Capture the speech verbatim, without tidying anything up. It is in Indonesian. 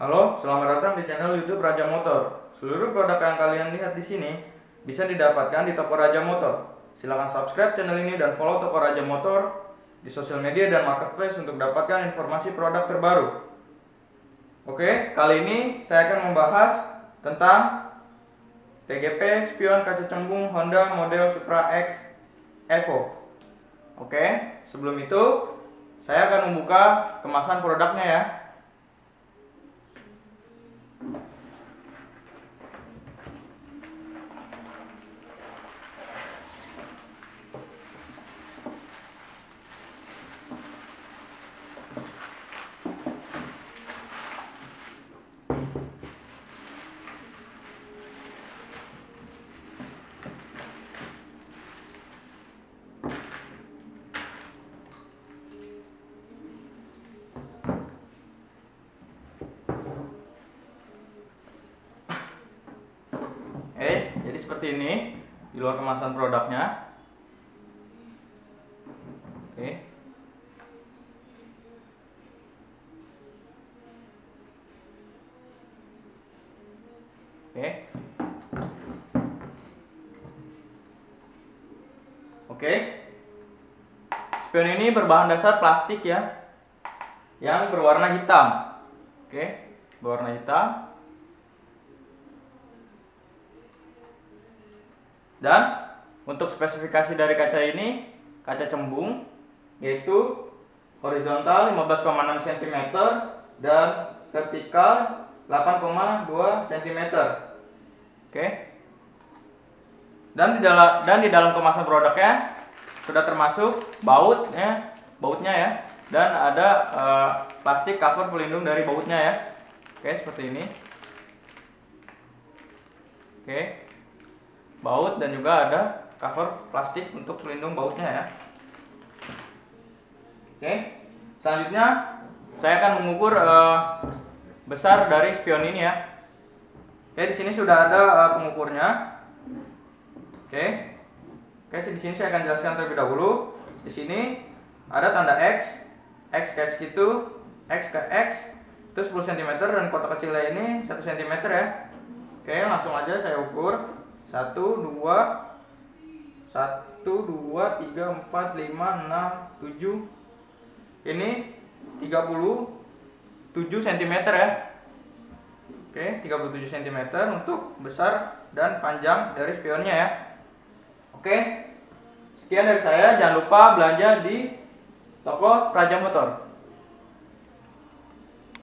Halo, selamat datang di channel YouTube Raja Motor. Seluruh produk yang kalian lihat di sini bisa didapatkan di toko Raja Motor. Silahkan subscribe channel ini dan follow toko Raja Motor di sosial media dan marketplace untuk dapatkan informasi produk terbaru. Oke, kali ini saya akan membahas tentang T G P spion kaca cembung Honda model Supra X Evo. Oke, sebelum itu saya akan membuka kemasan produknya ya. Oke, jadi seperti ini di luar kemasan produknya. Oke. Oke. Oke. Spion ini berbahan dasar plastik ya, yang berwarna hitam. Oke, berwarna hitam. Dan untuk spesifikasi dari kaca ini, kaca cembung, yaitu horizontal lima belas koma enam sentimeter dan vertikal delapan koma dua sentimeter. Oke. Dan di dalam dan di dalam kemasan produknya sudah termasuk baut ya, bautnya ya, dan ada uh, plastik cover pelindung dari bautnya ya. Oke, seperti ini. Oke. Baut dan juga ada cover plastik untuk pelindung bautnya ya. Oke, selanjutnya saya akan mengukur uh, besar dari spion ini ya. Oke, di sini sudah ada uh, pengukurnya. Oke, oke, di sini saya akan jelaskan terlebih dahulu. Di sini ada tanda X, X ke X gitu, X ke X, itu sepuluh sentimeter dan kotak kecilnya ini satu sentimeter ya. Oke, langsung aja saya ukur. Satu, dua, satu, dua, tiga, empat, lima, enam, tujuh. Ini tiga puluh tujuh sentimeter ya. Oke, tiga puluh tujuh sentimeter untuk besar dan panjang dari spionnya ya. Oke, sekian dari saya. Jangan lupa belanja di toko Raja Motor.